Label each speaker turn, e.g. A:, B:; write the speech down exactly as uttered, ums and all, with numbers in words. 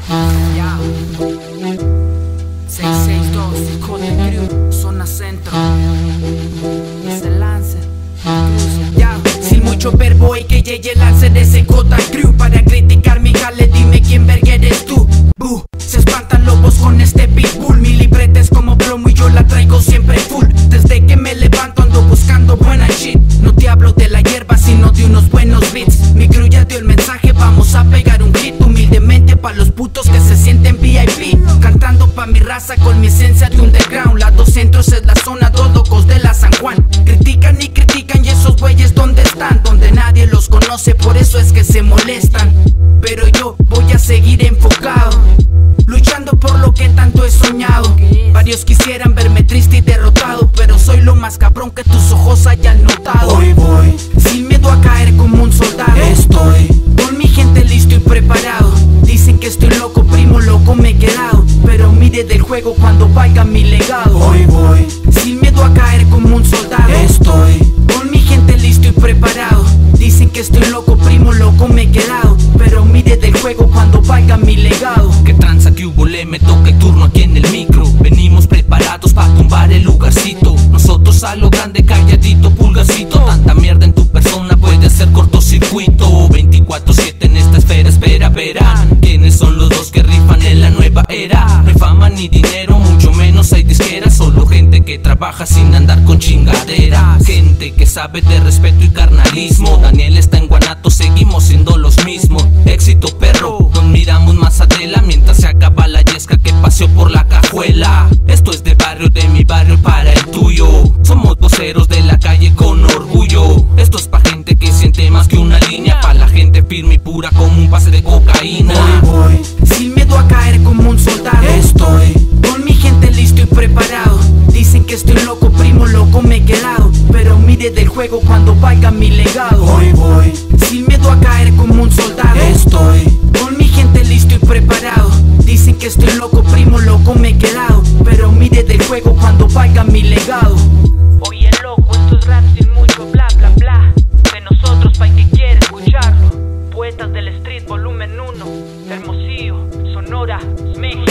A: Ya. seis seis dos, Cote Crew, zona centro. Y se lance. Ya. Sin mucho verbo y que llegue el lance de ese Cote Crew. Para criticar mi jale, dime quién verga eres tú. Buh. Se espantan lobos con este pitbull. Mi libreta es como plomo y yo la traigo siempre full. Desde que me levanto ando buscando buena shit. No te hablo de la hierba sino de unos buenos beats. Mi crew ya dio el mensaje, vamos a pegar un hit. Humildemente pa' los putos que se sienten V I P. Cantando pa' mi raza con mi esencia de underground. La dos centros es la zona, dos locos de la San Juan. Critican y critican y esos güeyes ¿dónde están? Donde nadie los conoce, por eso es que se molestan. Pero yo voy a seguir enfocado, luchando por lo que tanto he soñado. Varios quisieran verme triste y derrotado, pero soy lo más cabrón que tus ojos hayan notado.
B: Hoy voy
A: sin miedo a caer como un soldado.
B: Estoy
A: con mi gente listo y preparado. Dicen que estoy loco, primo, loco me he quedado. Pero mire del juego cuando valga mi legado.
B: Hoy voy
A: sin miedo a caer como un soldado.
B: Estoy
A: con mi gente listo y preparado. Dicen que estoy loco, primo, loco me he quedado. Pero mire del juego cuando valga mi legado.
C: Que tranza que hubo, le me toca el turno aquí en el micro. Venimos preparados para tumbar el lugarcito. Nosotros a lo grande, calladito, pulgarcito. Tanta mierda en tu persona puede ser cortocircuito. Veinticuatro siete en esta esfera, espera, verán quiénes son los dos que rifan en la nueva era. No hay fama ni dinero, mucho menos hay disqueras. Solo gente que trabaja sin andar con chingaderas. Gente que sabe de respeto y carnalismo. Daniel está en Guanato, seguimos siendo los mismos. Éxito perro, nos miramos más adela mientras se acaba la yesca que paseó por la cajuela. Esto es de barrio, de mi barrio para el tuyo. Somos voceros de la calle con orgullo. Esto es pa' gente que siente más que una línea. Pa' la gente firme y pura como un pase de cocaína.
B: Hoy voy
A: sin miedo a caer como un soldado.
B: Estoy
A: con mi gente listo y preparado. Dicen que estoy loco, primo, loco me he quedado. Pero mire del juego cuando valga mi legado.
B: Hoy voy
A: sin miedo a caer como un soldado.
B: Estoy
A: con mi gente listo y preparado. Dicen que estoy loco, primo, loco me he quedado. Pero mire del juego cuando valga mi legado.
D: Oye loco, esto es rap sin mucho bla bla bla. De nosotros pa' el que quiere escucharlo. Poetas del street volumen uno. Hermosillo, Sonora, México.